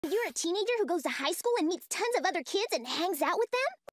You're a teenager who goes to high school and meets tons of other kids and hangs out with them?